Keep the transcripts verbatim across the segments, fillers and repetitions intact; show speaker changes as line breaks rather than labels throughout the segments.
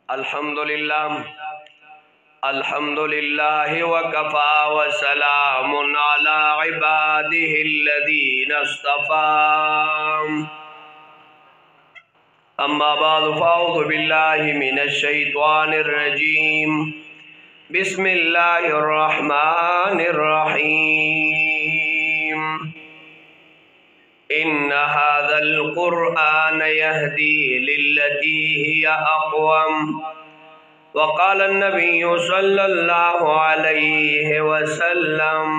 अल्हम्दुलिल्लाह अल्हम्दुलिल्लाह वकफ़ा वसलामुन अला इबादिहिल्लज़ीना इस्तफ़ा। अम्मा बअद फ़अऊज़ु बिल्लाहि मिनश्शैतानिर रजीम। बिस्मिल्लाहिर रहमानिर रहीम। इन्ना हाज़ल क़ुरआन यहदी लिल्लती हिया अक़वम। वक़ाल अन्नबिय्यु सल्लल्लाहु अलैहि वसल्लम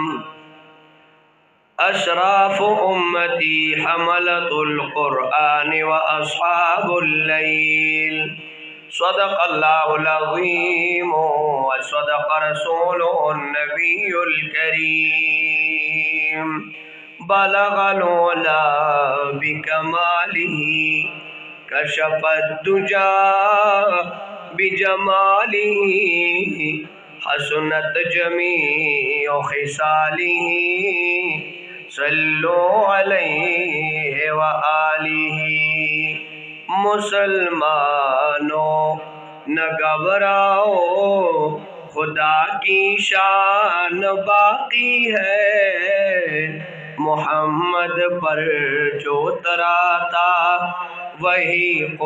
अशराफ़ु उम्मती हमलतुल क़ुरआन व अस्हाबुल लैल। सदक़ल्लाहुल अज़ीम व सदक़ रसूलुहुन नबियुल करीम। बलगल उला बिकमालिही कशफ़द्दुजा बिजमालिही हसनत जमीउ ख़िसालिही सल्लु अलैहि व आलिही। मुसलमानों न घबराओ, खुदा की शान बाकी है। मोहम्मद पर जो उतरा था वही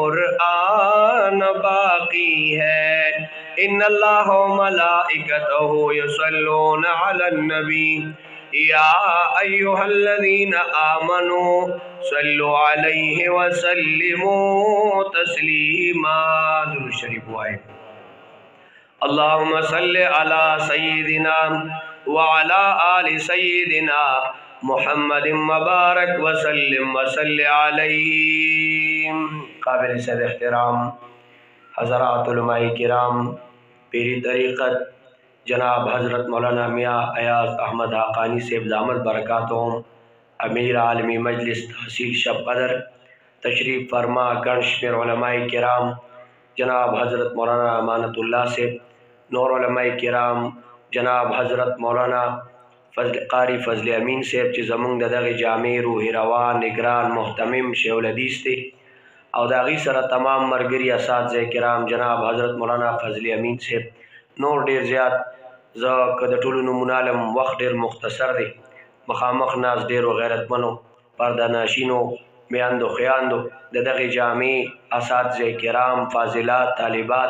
कुरआन बाकी है। इन्नल्लाह व मलाइकतहु युसल्लूना अलन नबी या अय्युहल्लज़ीना आमनू सल्लु अलैहि व सल्लिमू तस्लीमा। दुरूद शरीफ वाए। अल्लाहुम्मा सल्लि अला सय्यिदिना व अला आलि सय्यिदिना मुहम्मदिन मुबारक व सल्लिम व सल्लि अलैहि। काबिल सद एहतराम हज़रात उलमाए किराम, पीरी तरीक़त जनाब हज़रत मौलाना मियाँ अयाज़ अहमद हाक़ानी सेब दामद बरकातुहुम, अमीर आलमी मजलिस तहसील शब कदर, तशरीफ़ फरमा गणशमेर उलमाए किराम जनाब हज़रत मौलाना अमानतुल्लाह सेब, नूर उलमाए किराम जनाब हज़रत मौलाना फ़ज़ल क़ारी फ़ज़ल अमीन सेब चे ज़मूंग ददग़ जामे रूह रवा निगरान मोहतमिम शेहुल हदीस थे, और दाग़ी सरा तमाम मरगरी असातिज़ा किराम जनाब हज़रत मौलाना फ़ज़ल अमीन सेब नूर डेर ज़्याद ज़ द टोलू नमूनालम वक्त डेर मुख्तसर दे मखामख नाज डेर गैरतमनो पर्दा नाशीनो मियान्दो ख़ियान्दो ददग़ जामे असातिज़ा किराम फ़ाज़िलात तालिबात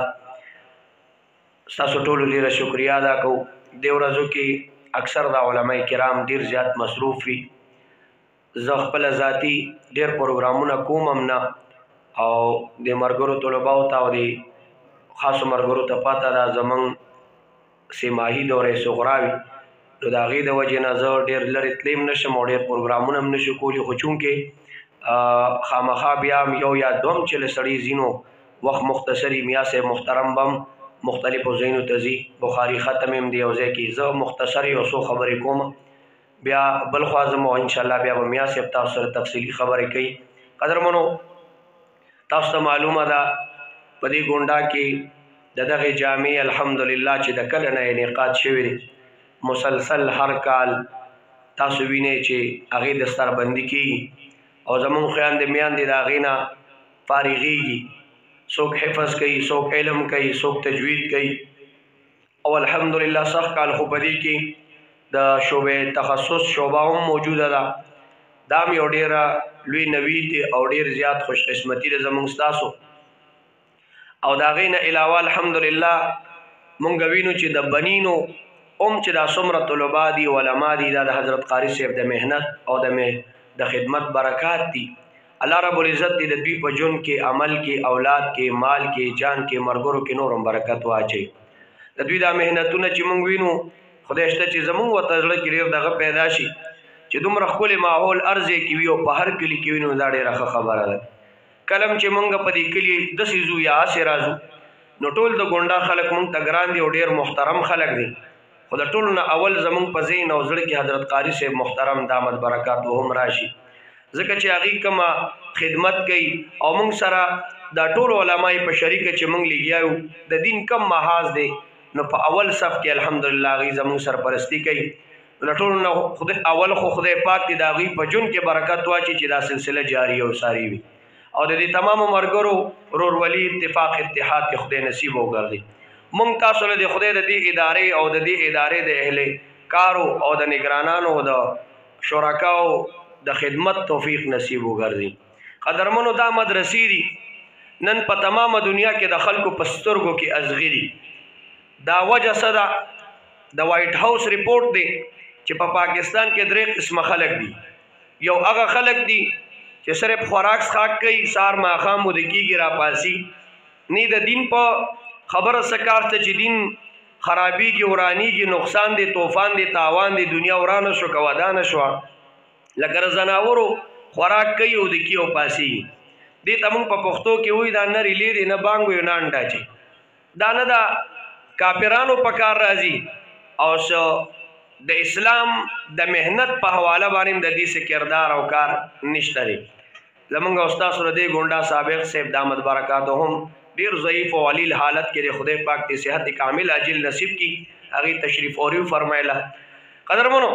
सासो टोलू ढेर शुक्रिया अदा को। दे वर्ज़ों की अक्सर दा उलमाए किराम ढेर ज़्याद मसरूफ़ वी। ज़ ख़पल ज़ाती ढेर प्रोग्रामुना कोम हमना और दे मरगरो तलबाओ ता और दे ख़ास मरगरो ता पता दा ज़मंग से माही दौरे सुग़रावी नो दाग़ी द वजह न ज़ ढेर लरे तलेम नशम और ढेर प्रोग्रामुना हम नशो कोली, खो चूँकि खामखा बियाम यौ या दोम चले सड़ी ज़ीनो वक़्त मुख्तसरी मियाँ से मुहतरम बम मुख्तलिफ ज़ैन तज़ी बुखारी ख़त्म दे औज़े की ज़ मुख्तसरी और सो ख़बर कोम ब्या बलख्वाज़म और इंशाअल्लाह ब्या मियाँ से तासर तफसीली ख़बर कई। कदर मनो तास्त मालूम दा पदी गोंडा की ददग़ जामे अल्हम्दुलिल्लाह चे द कल न इनेक़ाद शवी मुसलसल हर काल तासुविने चे आगे दस्तरबंदी की और ज़मून ख़यान दे मियान दे दाग़ीना फारिगी सोक हिफ़्ज़ कई, सोक इल्म कई, सोक तजवीद कई और अल्हम्दुलिल्लाह सख़ काल खुपदी की द शोबे तखस्सुस शोबा मौजूद दा दाम यो डेरा लुई नवीद और डेर ज़्याद खुशकिस्मती दे ज़मून स्तासो और दाग़ी न अलावा अल्हम्दुलिल्लाह मुंगवीनो चे द बनीनो उम चे दा सुमर तलबा दी उलमा दी दा हज़रत क़ारी सेब द मेहनत और द में द खिदमत बरक़ात दी। अल्लाह रब्बुल इज़्ज़त दी द दी पजुन के अमल के औलाद के माल के जान के मरगरो के नूरम बरकत वाचे द दी दा मेहनतुन चे मुंगवीनो खुदाश्ता चे ज़मून व तज़ड़ की रेर दग़ पैदा शी चे दुमरा खुल माहौल अर्ज़े की वी पहर कली की वी दाड़े रख खबर है कलम चे मंग पदी कली दसिजू या से राजू नो टोल द गोंडा खलक मंग तगरान दे और ढेर मुहतरम खलक दे खुदा टोल न अवल ज़मून पज़ीन और ज़ड़ की हज़रत क़ारी से मुहतरम दामद बरकत वहम राशि ज़का चे आगी कमा खिदमत कई और मंग सरा दा टोल उलमाए पे शरीक चे मंग लिगियाऊ द दिन कम महाज दे न अवल सफ़ के अल्हम्दुलिल्लाह आगी ज़मून सरपरस्ती कई लटोल न खुद अवल खो खुद पाक ती दागी पजुन के बरकत वाची ची दा सिलसिला जारी और सारी भी او د دې تمامو ملګرو ورورولي اتفاق اتحاد کې خدای نصیب وګرځي. مونږ تاسو له خدای د دې ادارې او د دې ادارې د اهل کارو او د نگرانانو او د شرکاو د خدمت توفیق نصیب وګرځي. قدرمنو دا مدرسې دي نن په تمامه دنیا کې د خلکو په سترګو کې ازغري. دا وجه څه ده؟ د وایټ هاوس ریپورټ دی چې په پاکستان کې درې قسمه خلک دي. یو هغه خلک دي چې صرف خوراک څښاک کوي، سار ماښام مو د کېږي را پاسي، نه د دین په خبره څه کار ته چې دین خرابېږي ورانېږي، نقصان دی، طوفان دی، تاوان دی، دنیا ورانه شو که ودانه شوه. لکه د زناورو خوراک کوي او د کي او پاسي. دې ته مونږ په پښتو کې وایي دا نه ریلې دی نه بانګ وي نه انډا چې دا نه د کافرانو په کار راځي او څه د اسلام د مهنت په حواله باندې د دې څه کردار او کار نشته دی. زمونږ استاد سره دی ګونډا سابق صاحب دامت برکاتهم ډیر ضعیف او علیل حالت کې د خدای پاک ته صحت کامل عاجل نصیب کی، هغه تشریف اوریو فرمایله. قدرمنو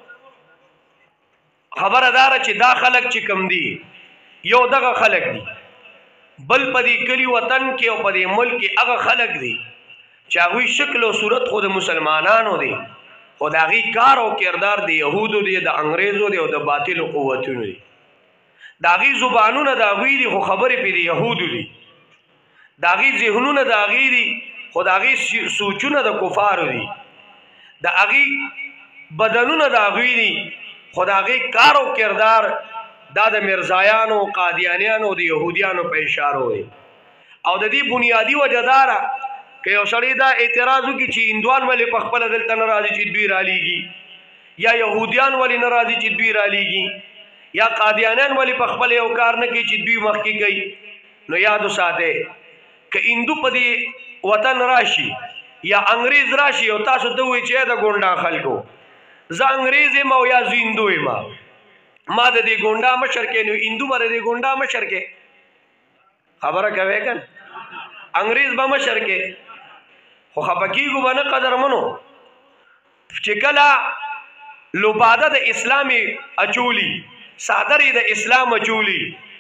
خبردار چې دا خلک چې کم دي یو دغه خلک دي، بل په دې کلی وطن کې او په دې ملک کې هغه خلک دي چې هغوی شکل او صورت خو د مسلمانانو دی، خو د هغې کار او کردار د یهودو دی، د انګریزو دی او د باطلو قوتونو دی. د هغې زبانونه د هغوی دي خو خبرې پې د یهودو دي. د هغې ذهنونه د هغې دي خو د هغې سوچونه د کفارو دي. د هغې بدنونه د هغوی دي خو د هغې کار او کردار دا د مرزایانو، قادیانیانو، د یهودیانو په اشارو دی. او د دې بنیادي وجه دا ده که یو سړی دا اعتراض وکړي چې هندوان ولې په خپله دلته نه راځي چې دوی رالیږي، یا یهودیان ولې نه راځي چې دوی رالیږي، یا قادیانیان ولې په خپله یو کار نه کوي چې دوی مخکې کوي، نو یاد وساتئ که هندو په دې وطن راشي یا انګریز راشي او تاسو ته ووایي چې د ګونډا خلکو زه انګریز یم او یا زه هندو یم، ما د دې ګونډا مشر کې نو هندو به د دې ګونډا مشر کې خبره کوې که انګریز به مشر کې، خو خفه کېږو به نه قدرمنو چې کله لباده د اسلام اچولي، صادر د اسلام اچولي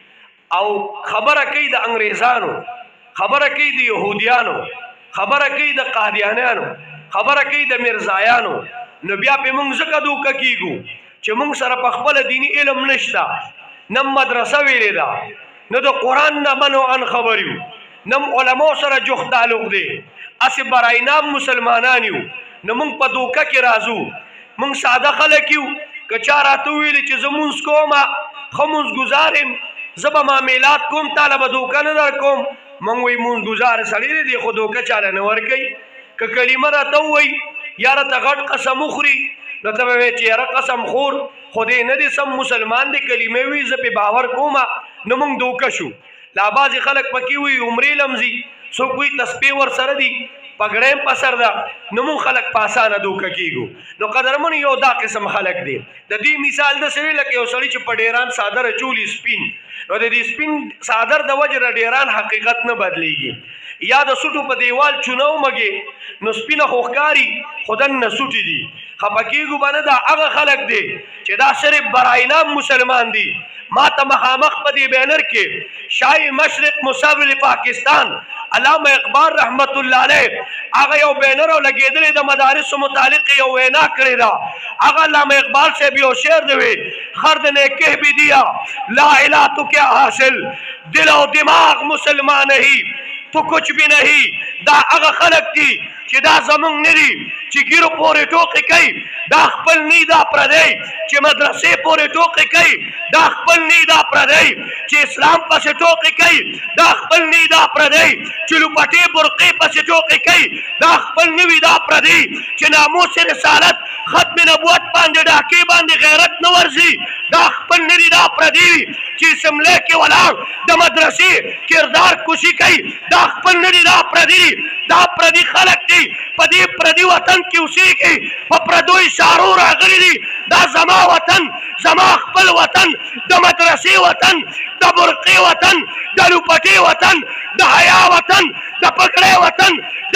او خبره کوي د انګریزانو، خبره کوي د یهودیانو، خبره کوي د قادیانیانو، خبره کوي د مرزایانو، نو بیا پې موږ ځکه دوکه کېږو چې موږ سره په خپله دیني علم نشته، نه مدرسه ویلې ده، نه د قرآن نه من و ان خبر یو، نه علماو سره جوخت تعلق دی، هسې براینام مسلمانان یو. نو موږ په دوکه کې راځو، موږ ساده خلک یو. که چا راته وویلې چې زه مونځ کومه ښه مونځګزار یم، زه به معاملات کوم، تاله به دوکه نه در کوم، موږ وایي مونځګزاره سړی دی خو دوکه چاله نه ورکوي. که کلمه راته ووایي یا راته غټ قسم وخوري نو ته به وایې چې یاره قسم خور خو دی نه دی سم مسلمان دی، کلمې وي زه پې باور کومه، نو موږ دوکه شو. لا بعضې خلک پکې وایي عمرې لمځي، څوک وایي تسبیح ورسره دي، پګړی هم په سر ده، نو موږ خلک په اسانه دوکه کېږو. نو قدرمنو یو دا قسم خلک دی. د دې مثال داسې وي لکه یو سړي چې په ډیران صادر اچولي سپین، نو د دې سپین صادر د وجې نه ډیران حقیقت نه بدلیږي. یا د سوټو په دیوال چونه ومږې نو سپینه خو ښکاري خو دننه سوټې دي. خفه کېږو به نه، دا هغه خلک دی چې دا صرف براینام مسلمان دي. ما ته مخامخ په دې بینر کې شاهي مشرق مصور پاکستان علامه اقبال رحمت الله علیه هغه یو بینر او لګېدلی د مدارسو متعلق یو وینا کړې ده. هغه علامه اقبال صاحب یو شعر دی وی خرد نے کہہ بھی دیا لا الہ تو کیا حاصل، دل و دماغ مسلمان نہیں تو کچھ بھی نہیں. دا هغه خلک دي چې دا زمونږ نه دي چې ګیرو پورې ټوقې کوي، دا خپل نه دا پردی چې مدرسې پورې ټوقې کوي، دا خپل نه دا پردی چې اسلام پسې ټوقې کوي، دا خپل نه دا پردی چې لوپټې برقې پسې ټوقې کوي، دا خپل نه وي دا پردی چې ناموس رسالت ختم نبوت باندې ډاکې باندې غیرت نه ورځي، دا خپل نه دي دا پردی چې اسمبلی کې ولاړ د مدرسې کردار کشي کوي، دا خپل نه دي دا پردي. دا پردي خلک دي په دې پردي وطن کې اوسېږي، په پردو اشارو راغلي دي. دا زما وطن، زما خپل وطن، د مدرسې وطن، د برقې وطن، د لوپټې وطن، د حیا وطن، د پګړۍ وطن، د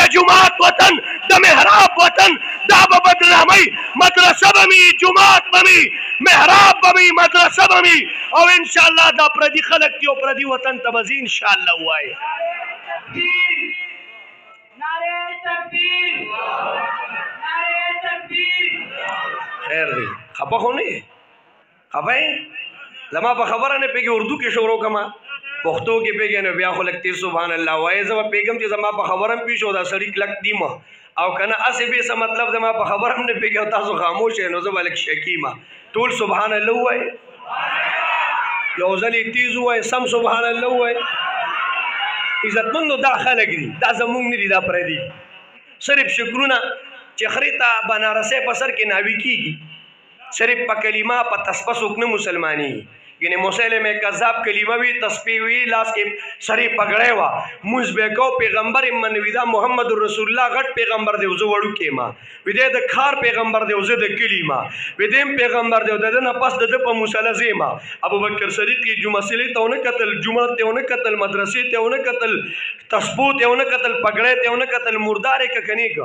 د جماعت وطن د محراب وطن دا به بدنامي مدرسه به وي جماعت به وي محراب به وي مدرسه به وي او انشاءالله دا پردي خلک دي او پردي وطن ته به ځي انشاءالله ووایي خیر دی خپه خو نه خپه یې زما په خبره نه پوهېږي اردو کې شروع کړمه پښتو کې پوهېږي نو بیا خو لږ تېز سبحان الله وایي زه به پوهېږم چې زما په خبره هم پوه شو دا سړي کلک دي ما او که نه هسې بې څه مطلب زما په خبره هم نه پوهېږي او تاسو خاموش یې نو زه به لږ شکي ما ټول سبحان الله ووایي یو ځل یې تیز ووایي سم سبحان الله ووایي عزتمندو دا خلک دي دا زمونږ نه دي دا پردي صرف شکرونه چې خرې ته بنارسۍ په سر کې ناوي کېږي صرف په کلمه په تسبه څوک نه مسلمانېږي یعنې مسلم کذاب کلمه وي تسبیح وي لاس کې سرې پګړی وه مونځ به یې کو پیغمبر یې منوي دا محمد رسول الله غټ پیغمبر دی زه وړوکی ما وي دی د ښار پیغمبر دی زه د کلي ما وي دی هم پیغمبر دی د ده نه پس د ده په مصله ځې ما ابوبکر صدیق یې جمعسلې ته ونه کتل جومات ته ونه کتل مدرسې ته ونه کتل تسبو ته ونه کتل پګړی ته ونه کتل مردار یې که که نه که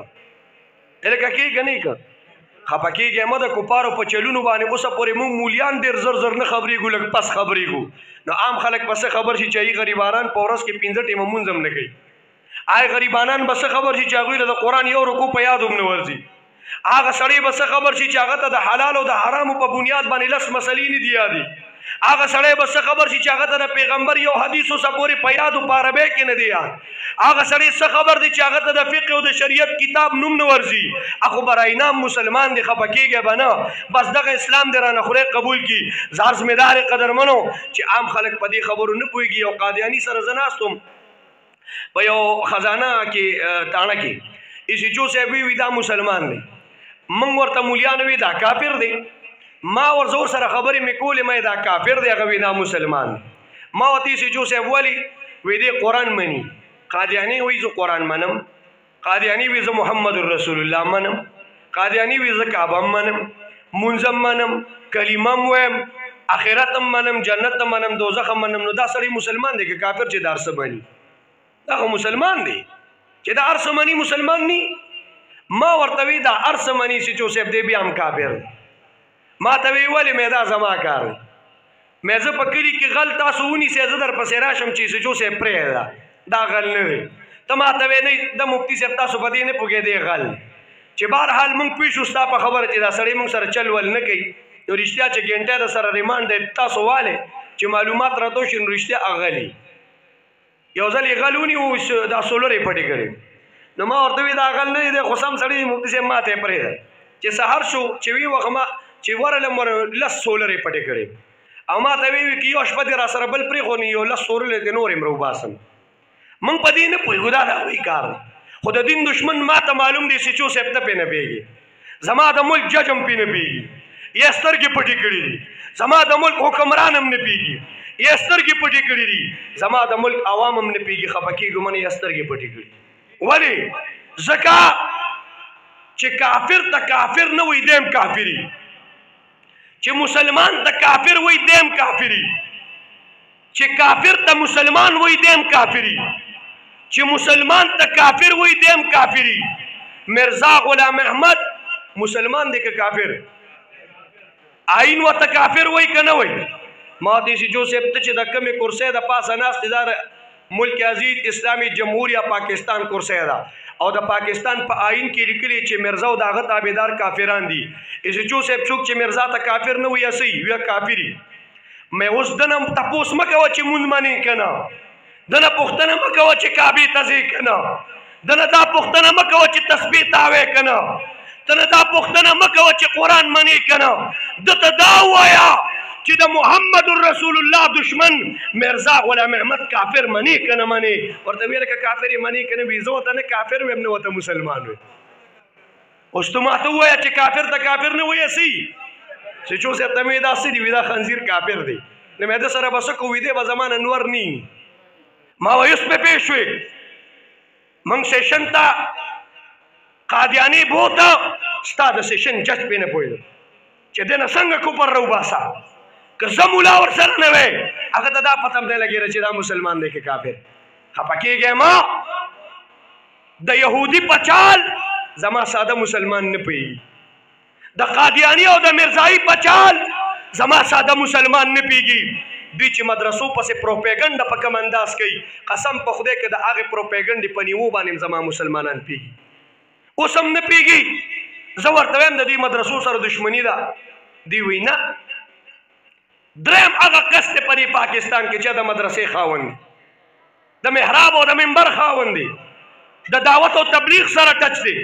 لکه کېږه نه که خپه کېږي مه د کفارو په چلونو باندې اوسه پورې موږ مولیان ډېر زر زر نه خبرېږو لږ پس خبرېږو نو عام خلک به څه خبر شي چې هغې غریبانان په ورځ کې پنځه ټیمه مونځ هم نه کوي هغه غریبانان به څه خبر شي چې هغوی له د قرآن یو رکو په یاد هم نه ورځي هغه سړی به څه خبر شي چې هغه ته د حلال او د حرامو په بنیاد باندې لس مسلې نه دي یادې هغه سړی به څه خبر شي چې هغه ته د پیغمبر یو حدیث اوسه پورې په یادو په عربۍ کې نه دی یاد هغه سړی څه خبر دی چې هغه ته د فقه او د شریعت کتاب نوم نه ورځي هغه برای نام مسلمان دی خفه کېږي به نه بس دغه اسلام دی رانه خدای قبول کړي زه عرضمدار قدرمنو چې عام خلک په دې خبرو نه پوهېږي او قادیاني سره زه ناست وم په یو خزانه کې تاڼه کې ایسیچو صاحب وي دا مسلمان دی موږ ورته مولیان وي دا کافر دی ما ورته ورسره خبرې مې کولې مې دا کافر دی هغه وي دا مسلمان ما ورته ایسیچو صاحب ولي وی دی قرآن مني قادیانی وی زه قرآن منم قادیانی وی زه محمد رسول الله منم قادیانی وی زه کعبه منم منځم منم کلمه م ویم آخرت هم منم جنت هم منم دوزخ هم منم نو دا سړی مسلمان دی که کافر چې دا هر څه مني دا خو مسلمان دی چې دا هر څه مني مسلمان نی ما ورته وی دا هر څه مني چې صاحب دی بیا هم کافر دی ما ته وی ولې مې دا زما کار دی مې زه په کلي کې غل تاسو ونیسئ زه در پسې راشم چې سجو صاحب پرېږده دا غل نه دی ته ما ته وی نه د مفتي صاحب تاسو په دې نه پوهېدې غل چې بهرحال موږ پوه شو ستا په خبره چې دا سړی موږ سره چل ول نه کوي نو رښتیا چې ګنټه د سره ریمانډ دی تاسو والې چې معلومات راته وشي نو رښتیا اغلي یو ځل یې غل ونیو دا سولر یې پټې کړې نو ما ورته وی دا غل نه دی خو سم سړی مفتي صاحب ما ته یې پرېږده چې سهار شو چې وي وخت ما چې ورلم ور لس سولر یې پټې کړې او ما ته وی چې یو شپه دې را سره بل پرېښو نو یو لس سولر دې نور یې مروباسم موږ په دې نه پوهېږو دا د هغوی کار دی خو د دین دشمن ما ته معلوم دی سچو صاحب ته پې نه پوهېږي زما د ملک جج هم پې نه پوهېږي یا سترګې پټې کړي دي زما د ملک حکمران هم نه پوهېږي یا سترګې پټې کړي دي زما د ملک عوام هم نه پوهېږي خفه کېږو من یا سترګې پټې کړي ولې ځکه چې کافر ته کافر نه وي دیم کافري چې مسلمان ته کافر وي دیم کافري چې کافر ته مسلمان وي دیم کافري چې مسلمان ته کافر وي دیم کافري مرزا غلام احمد مسلمان دی که کافر آئین ورته کافر وي که نه وي ما ته چې جو صاحب ته چې د کمې کرسۍ د پاسه ناست دا ملک عزیز اسلامی جمهوریه پاکستان کرسۍ ده او د پاکستان په آئین کې لیکلي چې مرزا او د هغه تابعدار کافران دي چې جو صاحب څوک چې مرزا ته کافر نه وي اسی ویا کافري مې اوس دنه تپوس مه کوه چې مونځ منې که نه دنه پوښتنه مه کوه چې کعبې ته ځې که نه دنه دا پوښتنه مه کوه چې تسبیح تاوې که نه دنه دا پوښتنه مه کوه چې قرآن منې که نه دته دا ووایه چې د محمد رسول الله دشمن مرزا غلام احمد کافر منی که نه منی ورته ویل که کافر یې منی که نه وي زه ورته نه کافر ویم نه ورته مسلمان ویم اوس ته ماته ووایه چې کافر ته کافر نه وایسي چې چو صاحب ته مې دا څه دي وي دا خنزیر کافر دی نو مې ده سره به څه کوو وي دی به زما نه نور نی ما وایي اوس پې پېښ شوې موږ سیشن ته قادیاني بوته ستا د سیشن جج پې نه پوهېدم چې دی نه څنګه کوپر راوباسه که زه مولا ورسره نه وی هغه ته دا پته هم نه لګېده چې دا مسلمان دی که کافر خفه کېږی ما د یهودی پچال زما ساده مسلمان نه پیږي، د قادیانی او د مرزایی پچال زما ساده مسلمان نه پیږي. دوی چې مدرسو پسې پروپیګنډه په کوم انداز کوي، قسم په خدای کې د هغې پروپیګنډې په نیوو باندې زما مسلمانان پیږي، اوس هم نه پیږي. زه ورته وایم د دې مدرسو سره دشمني ده. دوی وایي نه. دریم هغه کس دی په دې پاکستان کې چې د مدرسې خاوند دی، د محراب او د منبر خاوند دی، د دعوت او تبلیغ سره ټچ دی،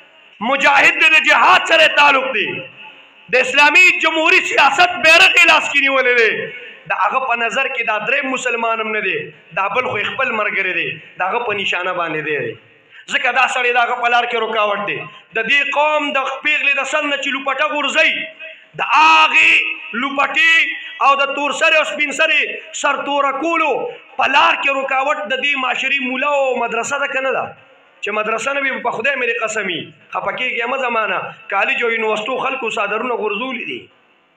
مجاهد دی، د جهاد سره تعلق دی، د اسلامي جمهوری سیاست بیرغ یې لاس کې نیولی دی. د هغه په نظر کې دا دریم مسلمان هم نه دی، دا بل خو خپل ملګری دی، د هغه په نشانه باندې دی. ځکه دا سړی د هغه په لار کې رکاوټ دی. د دې قوم د پیغلې د سر نه چې لوپټه غورځوي، د هغې لوپټې او د تور سرې او سپین سرې سر توره کولو په لار کې رکاوټ د دې معاشري مولا او مدرسه ده که نه ده؟ چې مدرسه نه وي په خدای مې قسمي خفه کېږي مه زمانه. کالج او یونیورسټو خلکو څادرونه غورځولي دي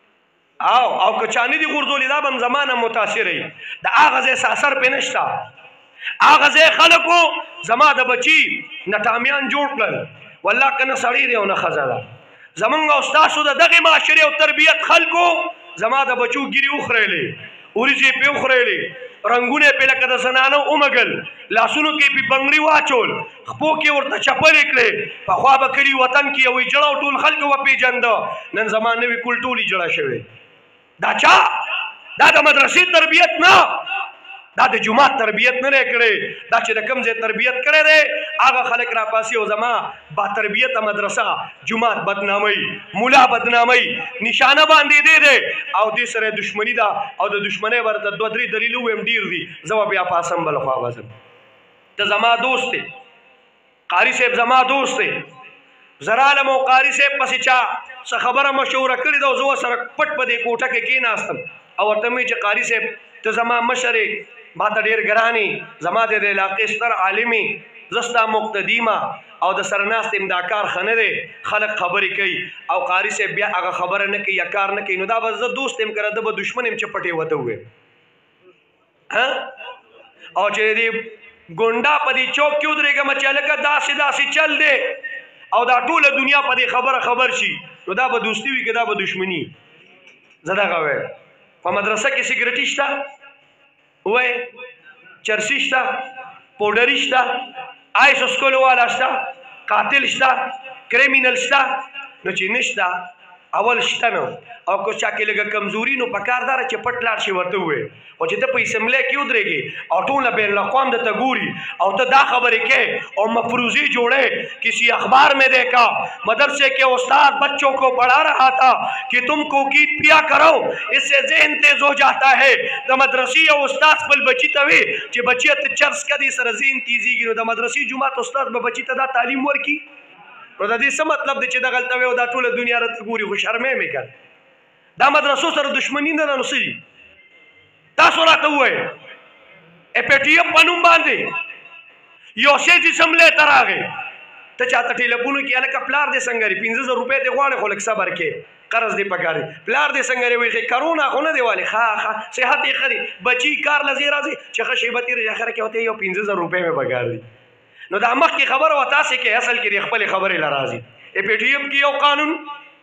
او او که چا نه دي غورځولي دا به هم زمانه متاثره وي. د هغه ځای اثر پرې نشته. هغه ځای خلکو زما د بچي نټامیان جوړ کړل، والله که نه سړی دی او نه ښځه ده. زمونږ او ستاسو د دغې معاشرې او تربیت خلکو زما د بچو ګیرې وخوړېلې، وریجې یې پرې وخوړېلې، رنګونه یې پرې لکه د زنانو ومږل، لاسونو کې یې پرې بنګړي واچول، خپو کې ورته چپلې کړې. پخوا به کلي وطن کې یوې جړه او ټول خلکو وپېژنده، نن زما نوي کول ټولې جړه شوې. دا چا؟ دا د مدرسې تربیت نه، دا د جماعت تربیت نه دی کړی. دا چې د کوم ځای تربیت کړی دی هغه خلک راپاسي او زما با تربیته مدرسه جماعت بدناموي، مولا بدناموي، نشانه باندې دی دی او دې سره دشمني ده. او د دشمنۍ ورته دوه درې دلیل ووایم ډېر دي، زه به بیا پاسم بله خوا به ځم. ته زما دوست دی، قاري صاحب زما دوست دی. زه رالم او قاري صاحب پسې چا څه خبره مشوره کړې ده او زه ورسره پټ په دې کوټه کې کېناستم او ورته مې چې قاري صاحب ته زما مشر یې، ما ته ډېر ګران یې، زما د دې علاقې ستر عالم یې، زه ستا مقتدي ما او د سره ناست یم، دا کار ښه نه دی. خلک خبرې کوي او قاري صاحب بیا هغه خبره نه کوي یا کار نه کوي، نو دا به زه دوست یم که ده به دشمن یم چې پټې ورته ووایم. او چې دې ګونډا په دې چوک کې ودرېږم چې هلکه داسې داسې چل دی او دا ټوله دنیا په دې خبره خبر شي، نو دا به دوستي وي که دا به دشمني. زه دغه وایم. په مدرسه کې سګرټي شته، وایي چرسي شته، پوډري شته، آیس اسکولو والا شته، قاتل شته، کریمینل شته. نو چې نشته اول شته نو، او که چا کې لږه کمزوري نو پکار داره چې پټ لاړ شي ورته ووایي. او چې ته په اسمبلی کې ودرېږې او ټوله بین الاقوام درته ګوري او ته دا خبرې کوې او مفروضی جوړے کسی اخبار میں دیکھا مدرسے کے استاد بچوں کو پڑھا رہا تھا کہ تم کوکیٹ پیا کرو اس سے ذہن تیز ہو جاتا ہے. د مدرسې او استاد خپل بچي ته وي چې بچیه ته چرس کدي سره ذهن تیزېږي، نو د مدرسې جومات استاد به بچي ته دا تعلیم ورکړي. نو د دې څه مطلب دی چې دغلته وي او دا ټوله دنیا راته ګوري، خو شرمې مې کړ. دا مدرسو سره دشمني نه ده. نو څه دي تاسو راته ووایئ، ای پی ټي ایم په نوم باندې یو شی اسمبلی ته راغی، ته چاته ټیلیفون وکړي هلکه پلار دې څنګه دی، پنځه زره روپۍ دې غواړې خو لږ صبر کې قرض دې پکار دی. پلار دې څنګه دی؟ وایي کرونا خو نه دی والي، ښه ښه صحت یې ښه دی، بچي کار له ځای راځي چې ښه شیبه تېره اخره کې ورته یو پنځه زره روپۍ مې پکار دي. نو دا مخکې خبره وه تاسې کې اصل کې د خپلې خبرې له راځي. ای پی ټي ایم کې یو قانون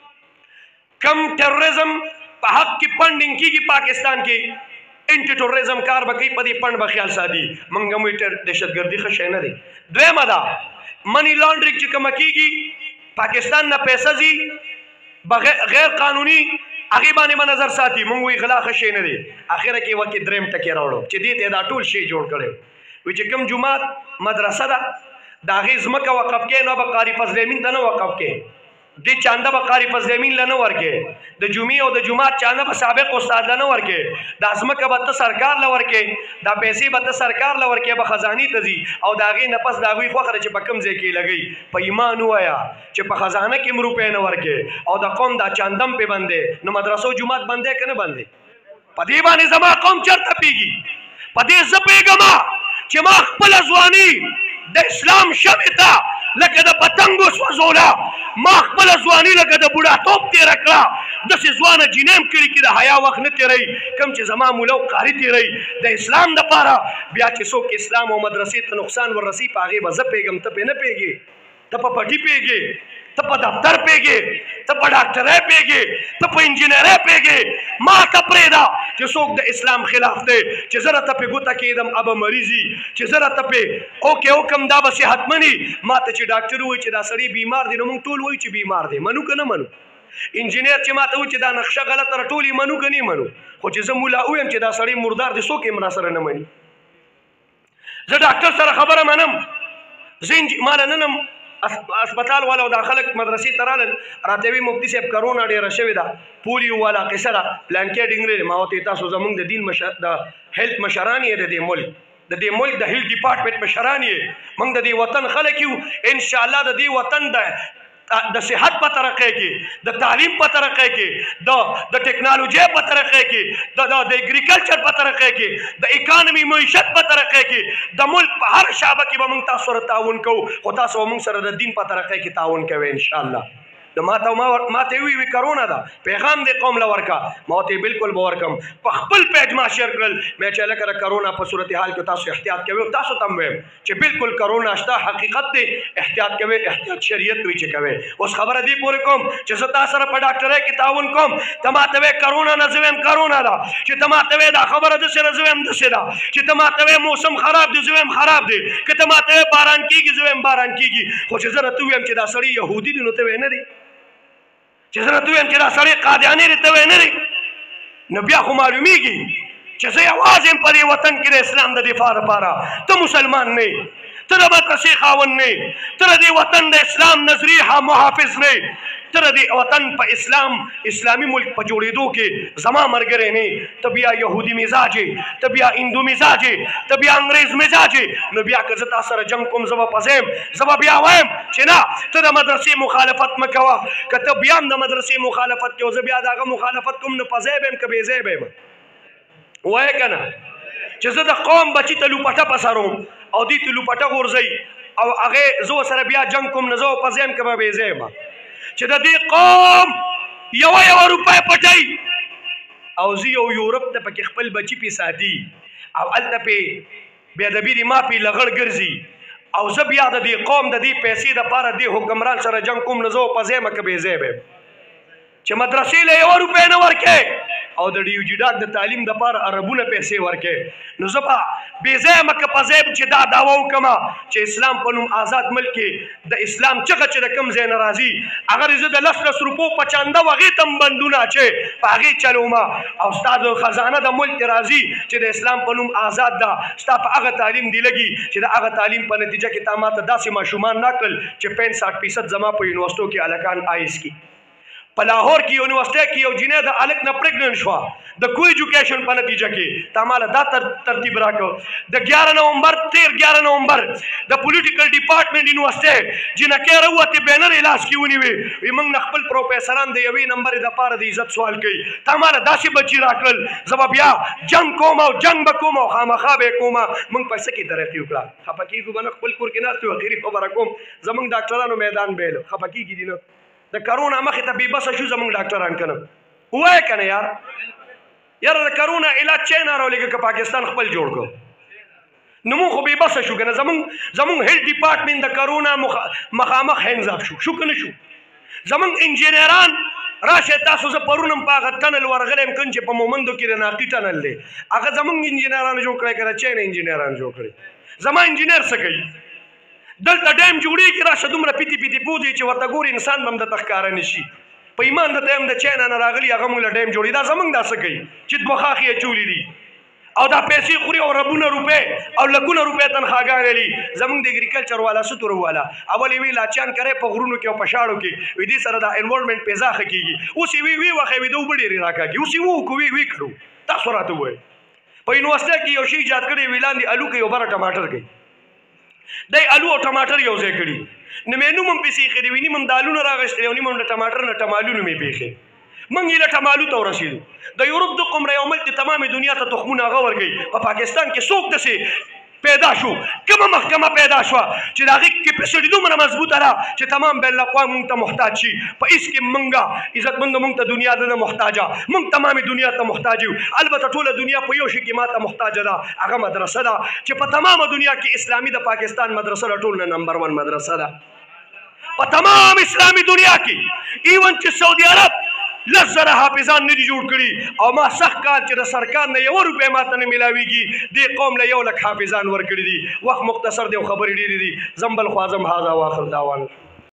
کم ټیرریزم په حق کې فنډینګ کېږي پاکستان کې، انټي ټوریزم کار به کوي، په دې فنډ به خیال ساتي. موږ هم وایي دهشتګردي ښه شی نه دی. دویمه ده منی لانډرنګ چې کومه کېږي، پاکستان نه پیسه ځي غیر قانوني، هغې باندې به نظر ساتي. موږ وایي غلا ښه شی نه دی. اخره کې وکې دریم ټکې راوړو چې دې ته دا ټول شی جوړ کړی وي چې کوم جومات مدرسه ده د هغې ځمکه وقف کې نو به قاري فضل امین ته نه وقف کې، دې چانده به قاري فضل امین له نه ورکې، د جمعې او د جومات چانده به سابق استاد له نه ورکې، دا ځمکه به ته سرکار له ورکې، دا پیسې به ته سرکار له ورکې، به خزانې ته ځي او د هغې نه پس د هغوی خوښه ده چې په کوم ځای کې یې لګوي. په ایمان ووایه چې په خزانه کې هم روپۍ نه ورکې او د قوم دا چانده هم پې بندې، نو مدرسو جومات بندی که نه بندی؟ په دې باندې زما قوم چېرته پوهېږي؟ په دې زه پوهېږم چې ما خپله ځواني د اسلام شمع ته لکه د پتنګ وسوځوله، ما خپله ځواني لکه د بوډاتوب تېره کړه، داسې ځوانه جینۍ م کړي کې د حیا وخت نه تېروي کوم چې زما مولا او قاري تېروي د اسلام دپاره. بیا چې څوک اسلام او مدرسې ته نقصان وررسي په هغې به زه پوهېږم، ته پرې نه پوهېږې، ته په پټي پوهېږې، ته په دفتر پوهېږې، ته په ډاکټرۍ پوهېږې، ته په انجینرۍ پوهېږې. ما ته پرېږده چې څوک د اسلام خلاف دی چې زه راته پرې ګوته کېږدم ابه مریض وي، چې زه راته پرې اوکې حکم دا به صحتمن وي. ما ته چې ډاکټر ووایي چې دا سړی بیمار دی نو موږ ټول وایو چې بیمار دی، منو که نه منو؟ انجینر چې ما ته وایي چې دا نقشه غلطه ده ټول یې منو که نه منو؟ خو چې زه مولا ووایم چې دا سړی مردار دی څوک یې راسره نه مني. زه ډاکټر سره خبره منم، زه ما نه ننم اسپتال والا او دا خلک مدرسې ته رالل راته وایي مفتي صاحب کرونا ډېره شوې ده، پولیو والا قصه ده، پلانکې ډنګرې. ما ورته تاسو زموږ د دین د هیلث مشران یې د دې ملک د دې ملک د هیلث ډپارټمنټ مشران یې، موږ د دې وطن خلک یو، انشاءالله د دې وطن د د صحت په ترقۍ کې، د تعلیم په ترقۍ کې، د د ټکنالوژۍ په ترقۍ کې، د د اګریکلچر په ترقۍ کې، د اکانومي معیشت په ترقۍ کې، د ملک په هر شعبه کې به موږ تاسو سره تعاون کوو، خو تاسو به موږ سره د دین په ترقۍ کې تعاون کوئ انشاءالله. نو ما ته ما ته وی وی کرونا ده پیغام دې قوم له ورکا، ما ته بالکل به ورکم. په خپل پیج ما شیر کړل مې چې لکه کرونا په صورتحال کې تاسو احتیاط کوئ، تاسو ته هم وایم چې بالکل کرونا شته، حقیقت دی، احتیاط کوئ، احتیاط شریعت وی چې کوئ. اوس خبره دې پورې کوم چې زه تاسو سره په ډاکټرۍ کې تعاون کوم، ته ما ته وایې کرونا نه، زه وایم کرونا ده، چې ته ما ته وایې دا خبره داسې ده، زه وایم داسې ده، چې ته ما ته وایې موسم خراب دی، زه وایم خراب دی، که ته ما ته وایې باران کېږي، زه وایم باران کېږي. خو چې زه راته ووایم چې دا سړی یهودي دی نو ته وایې نه دی، چې زه راته ووایم چې دا سړی قادیاني دی ته وایې نه دی، نو بیا خو معلومیږي چې زه یوازې یم په دې وطن کې د اسلام د دفاع لپاره. ته مسلمان نه یې، ته د مدرسې خاوند نه یې، ته د دې وطن د اسلام نظریې محافظ نه یې، ته د دې وطن په اسلام اسلامي ملک په جوړېدو کې زما ملګری نه یې، ته بیا یهودي مزاج یې، ته بیا هندو مزاج یې، ته بیا انګریز مزاج یې، نو بیا که زه تا سره جنګ کوم زه به پځیم، زه به بیا وایم چې نه ته د مدرسې مخالفت مه کوه. که ته بیا هم د مدرسې مخالفت کوې زه بیا د هغه مخالفت کوم، نو په ځای به یم که بې ځای به یم. وایې که نه چې زه د قوم بچي ته لوپټه په سر وم او دوی ته لوپټه غورځوي او هغې زه ورسره بیا جنګ کوم، نو زه به په ځای یم که به بې ځای یم. چې د دې قوم یوه یوه روپۍ پټوي او زه یو یورپ ته پکې خپل بچي پې ساتي او هلته پې بې ادبي دي ما پې لغړ ګرځي او زه بیا د دې قوم د دې پیسې دپاره دې حکمران سره جنګ کوم، نو زه به په ځای یم که بې ځای به یم. چې مدرسې له یوه روپۍ نه ورکې او د ډي یو جي ډاک د تعلیم دپاره اربونه پیسې ورکې، نو زه به بې ځایه یم که په ځای چې دا دعوه وکړمه چې اسلام په نوم آزاد ملک کې د اسلام چغه چې د کوم ځای نه راځي هغه زه د لس لس روپو په چانده و هغې ته هم بندونه اچې په هغې چلومه او ستا د خزانه د ملک راځي چې د اسلام په نوم آزاد ده، ستا په هغه تعلیم دی لګي چې د هغه تعلیم په نتیجه کې تا ما ته داسې ماشومان نه کړل چې پنځه ساټ فیصد زما په یونیورسټو کې هلکان آیس کی. په لاهور کې یونیورسټۍ کې یو جینۍ د هلک نه پریګننټ شوه د کو ایجوکیشن په نتیجه کې، تا ماله دا ترتیب راکړ. د ګیاره نومبر تیر ګیاره نومبر د پولیټیکل ډپارټمنټ یونیورسټۍ جنکۍ راووتې بینر یې لاس کې ونیوې، وایي موږ نه خپل پروفیسران د یوې نمبرې دپاره د عزت سوال کوي. تا ماله داسې بچي راکړل زه به بیا جنګ کوم او جنګ به کوم او خامخا به یې کومه. موږ په څه کې ترقي وکړه؟ خفه کېږو به نه، خپل کور کې ناست یو اخري خبره کوم، زموږ ډاکټرانو میدان بیلو، خفه کېږي دي نه. د کرونا مخې ته بېبسه شو زموږ ډاکټران که نه ووایه که نه یار یاره د کرونا علاج چاینا راولېږه که پاکستان خپل جوړ کړو نو مونږ خو بېبسه شو که نه. زموږ زموږ هیلث ډپارټمنټ د کرونا مخامخ هینز اپ شو شو که نه شو. زموږ انجینران راشه تاسو زه پرون هم په هغه ټنل ورغلی یم کوم چې په مومندو کې د ناقي ټنل دی هغه زموږ انجینرانو جوړ کړی که د چاینا انجینرانو جوړ کړی. زما انجینر څه کوي دلته ډیم جوړېږي راشه دومره پیتي پیتي پوه دی چې ورته ګوري انسان به هم درته ښکاره نه شي. په ایمان درته یم د چاینا نه راغلي هغه موږ له ډیم جوړي، دا زموږ دا څه کوي چې بخاخ یې اچولي دي او دا پیسې خوري او ربونه روپۍ او لکونه روپۍ تنخواګانې لري. زموږ د اګریکلچر والا ستورو والا اول یې وی لاچیان کرئ په غرونو کې او په شاړو کې وي دې سره د انوایرمنټ پیزا ښه کېږي. اوس یې وی وی وخی وي د اوبه ډېرې راکاږي، اوس یې ووکړو وی وی کړو. تاسو راته ووایئ په یونیورسټۍ کې یو شي ایجاد کړی وي لاندې الو کوي او بره ټماټر کوي، دی الو او ټماټر یو ځای کړي، نو مې نوم هم پسې ایښی دی، وي نیم هم د الو نه راغېښتلی او نیم هم د ټماټر نه ټمالو مې پېښې. موږ یې له ټمالو ته ورسېدو. د یورپ د قمره یو ملک تمامې دنیا ته تخمونه هغه ورکوي، په پاکستان کې څوک داسې پیدا شو کومه محکمه پیدا شوه چې د هغې کیپیسټي دومره مضبوطه ده چې تمام بین الاقوام موږ ته محتاج شي په هېڅ کې موږ عزتمنده موږ ته دنیا نه ده محتاجه موږ تمامې دنیا ته محتاج یو البته ټوله دنیا په یو شي کې ما ته محتاجه ده هغه مدرسه ده چې په تمامه دنیا کې اسلامي د پاکستان مدرسه د ټول نه نمبر ون مدرسه ده په تمام اسلامي دنیا کې ایون چې سعودي عرب لس زره حافظان نه دي جوړ کړي او ما سخت کال چې د سرکار نه یوه روپۍ ما ته نه میلاویږي دې قوم له یو لک حافظان ورکړي دي وخت مختصر دی او خبرې ډېرې دي زم بل خو اعظم هذا واخر دعوانا